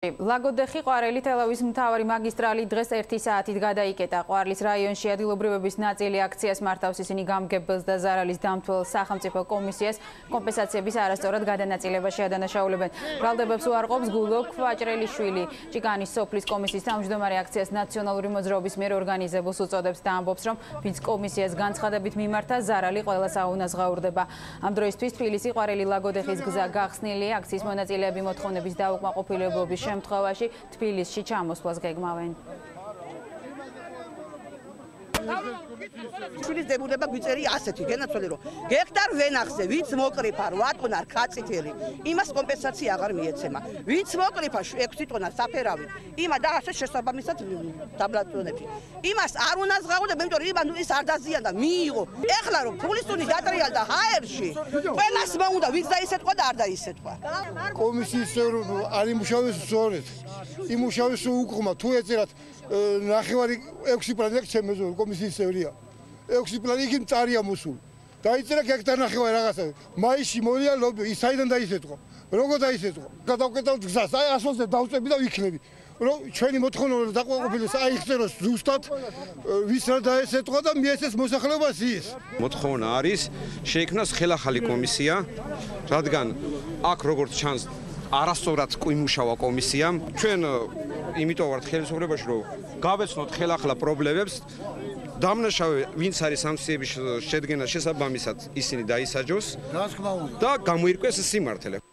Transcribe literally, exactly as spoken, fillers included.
ლაგოდეხი ყვარელი თელავის მთავარი მაგისტრალი დღეს ერთი საათით გადაიკეტა. ყვარლის რაიონში ადგილობრივების ნაწილი აქციას მართავს, ისინი გამგებელს და ზარალის დამთვალ სახელმწიფო კომისიას კომპენსაციების არასწორად გადანაწილებაში ადანაშაულებენ. ბრალდებებს უარყოფს გულო ქვაჭრელიშვილი. ჭიკანის სოფლის კომისიის თავმჯდომარე აქციას ნაციონალური მოძრაობის მიერ ორგანიზებულს უწოდებს და ამბობს, რომ ვინც კომისიას განცხადებით მიმართა, ზარალი ყველას აუნაზღაურდება. ამ დროისთვის თბილისი ყვარელი ლაგოდეხის გზა გახსნილია. აქციის მონაწილეები მოთხოვნების დაუკმაყოფილებლობის შემთხვევაში თბილისში ჩამოსვლას გეგმავენ. შვილის დებულება გვიწერია ასეთი გენაცვალე რომ გექტარ ვენახზე ვინც მოკრიფა რვა ტონა რქაწითელი იმას კომპენსაცია აღარ მიეცემა ვინც მოკრიფა ექვსი ტონა საფერავი იმა და ასე შესაბამისად დაბლატონებში იმას არ უნაზღაურდება იმიტომ რომ იმან ის არ დაზიანდა მიიღო ეხლა რომ ფულისუნი დატრიალდა ჰაერში ყველას მოუნდა ვინც დაისეთქვა და არ დაისეთქვა კომისიის წევრები არ იმუშავეს სწორედ იმუშავეს უკუღმა თუ ეწერათ ნახევარი ექვსი პლანი აქვს ჩემზე კომისიის წევრია ექვსი პლანი იქ მწარია მოსული დაიწერა გექტარ ნახევარი რაღაცა მაისში მოვიდა ლობი ის საიდან დაისეთქვა როგორ დაისეთქვა გადავკეტავ გზას აი ასფალტზე დავწები და ვიქნები რომ ჩვენი მოთხოვნა დაყვაყოფილეს აი ხწეროს ზუსტად ვის რა დაესეთქვა და მიეცეს მოსახლეობას ის მოთხოვნა არის შეიქმნას ხელახალი კომისია რადგან აქ როგორც ჩანს არასწორად იმუშავა კომისიამ ჩვენ იმიტომ ვართ ხელისუფლებაში რომ გავეცნოთ ხელახლა პრობლემებს დამნაშავე ვინც არის სამსიების შედგენა შესაბამისად ისინი დაისაჯოს და გამოირკვეს სიმართლე